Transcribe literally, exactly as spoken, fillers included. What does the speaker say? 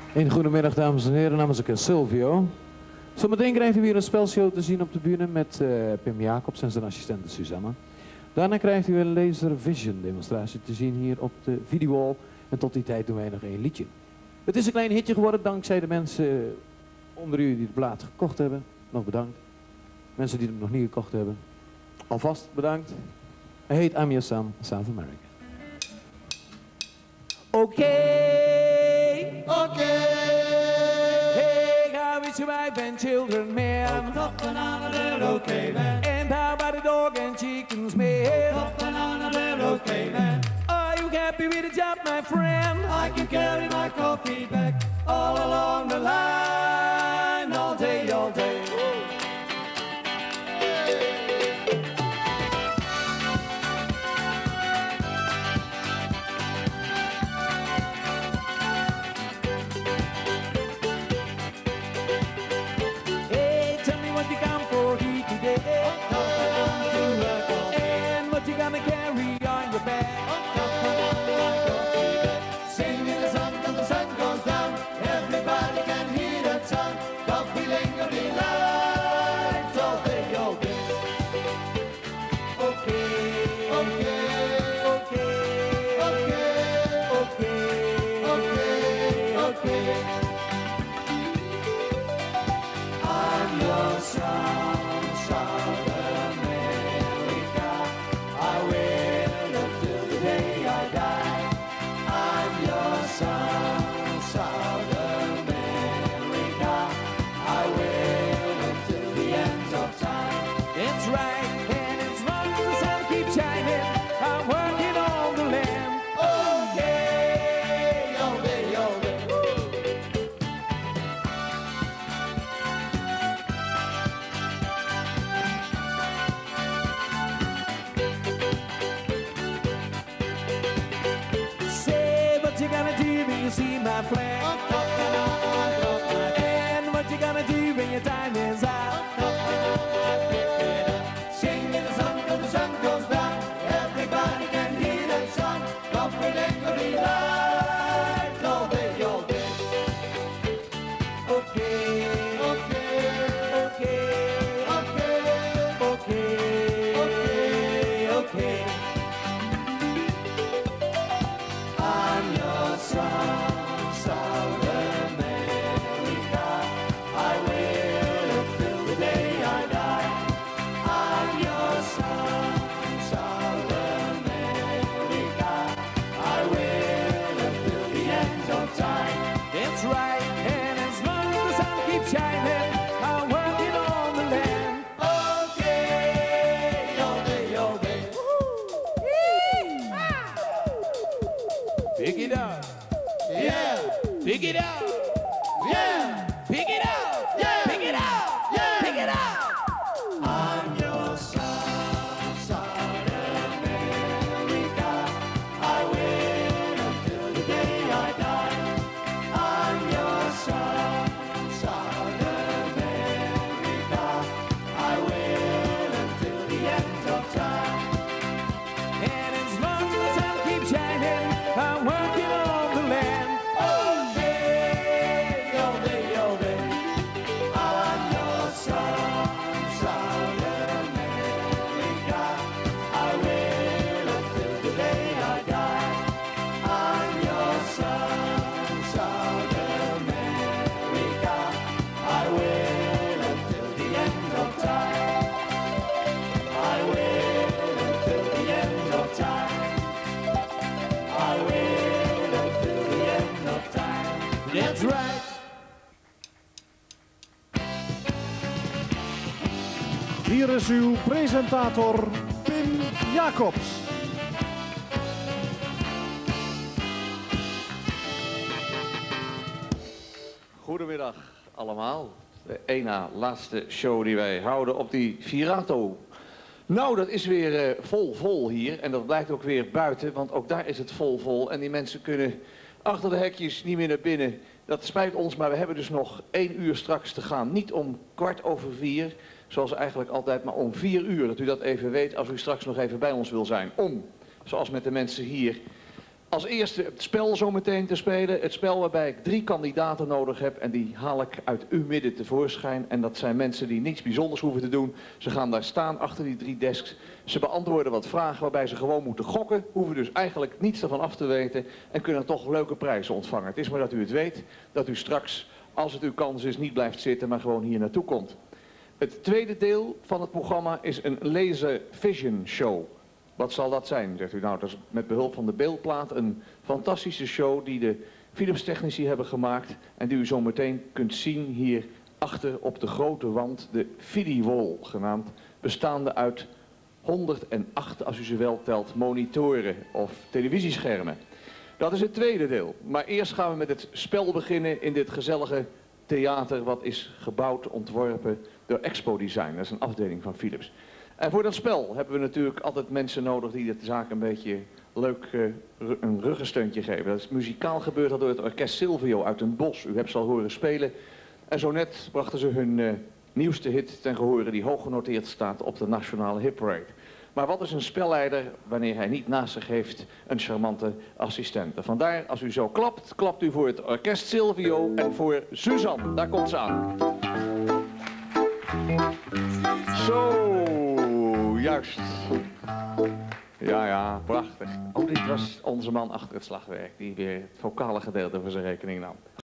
Een goedemiddag dames en heren, namens ik Silvio. Zometeen krijgt u weer een spelshow te zien op de bühne met uh, Pim Jacobs en zijn assistente Susanna. Daarna krijgt u een laser vision demonstratie te zien hier op de videowall. En tot die tijd doen wij nog één liedje. Het is een klein hitje geworden dankzij de mensen onder u die de plaat gekocht hebben. Nog bedankt. Mensen die het nog niet gekocht hebben. Alvast bedankt. Hij heet I'm Your Son, South America. Oké. Okay. Okay. Hey, how is your wife and children, man? Oh, up and on a little okay, man. And how about the dog and chickens, man? Up and on a little okay, man. Are you happy with the job, my friend? I can carry my coffee back all along the line, all day, all day. And what you gonna do when your time is out? Sing in the sun till the sun goes down. Everybody can hear that song. Coffee Lingerie light all day, all day. Okay, Okay, okay, okay, okay, okay, okay. I'm your son. Pick it up. Yeah. Pick it up. Yeah. Pick it up. Yeah. Pick it up. Yeah. Pick it up. I'm your son, South America. I will until the day I die. I'm your son, South America. I will until the end of time. And as long as the sun keeps shining, I'm working on the land. All day, all day, all day. I'm your son, South America. I will until the day I die. I'm your son, South America. I will until the end of time. I will until the end of time. I will until the end of time. That's right. Hier is uw presentator Pim Jacobs. Goedemiddag allemaal. De één na laatste show die wij houden op die Virato. Nou, dat is weer uh, vol vol hier en dat blijkt ook weer buiten, want ook daar is het vol vol. En die mensen kunnen achter de hekjes niet meer naar binnen. Dat spijt ons, maar we hebben dus nog één uur straks te gaan. Niet om kwart over vier, zoals eigenlijk altijd, maar om vier uur. Dat u dat even weet als u straks nog even bij ons wil zijn. Om, zoals met de mensen hier, Als eerste het spel zo meteen te spelen. Het spel waarbij ik drie kandidaten nodig heb en die haal ik uit uw midden tevoorschijn. En dat zijn mensen die niets bijzonders hoeven te doen. Ze gaan daar staan achter die drie desks. Ze beantwoorden wat vragen waarbij ze gewoon moeten gokken. Hoeven dus eigenlijk niets ervan af te weten en kunnen toch leuke prijzen ontvangen. Het is maar dat u het weet, dat u straks, als het uw kans is, niet blijft zitten, maar gewoon hier naartoe komt. Het tweede deel van het programma is een laser vision show. Wat zal dat zijn, zegt u? Nou, dat is met behulp van de beeldplaat een fantastische show die de Philips technici hebben gemaakt en die u zo meteen kunt zien hier achter op de grote wand, de Fidi-wall genaamd, bestaande uit honderdacht, als u ze wel telt, monitoren of televisieschermen. Dat is het tweede deel. Maar eerst gaan we met het spel beginnen in dit gezellige theater wat is gebouwd, ontworpen door Expo Design. Dat is een afdeling van Philips. En voor dat spel hebben we natuurlijk altijd mensen nodig die de zaak een beetje leuk uh, een ruggensteuntje geven. Dat is muzikaal gebeurd dat door het orkest Silvio uit Den Bosch. U hebt ze al horen spelen. En zo net brachten ze hun uh, nieuwste hit ten gehore die hoog genoteerd staat op de nationale hitparade. Maar wat is een spelleider wanneer hij niet naast zich heeft een charmante assistente? Vandaar, als u zo klapt, klapt u voor het orkest Silvio en voor Suzanne. Daar komt ze aan. Zo, juist. Ja, ja, prachtig. Oh, dit was onze man achter het slagwerk, die weer het vocale gedeelte voor zijn rekening nam.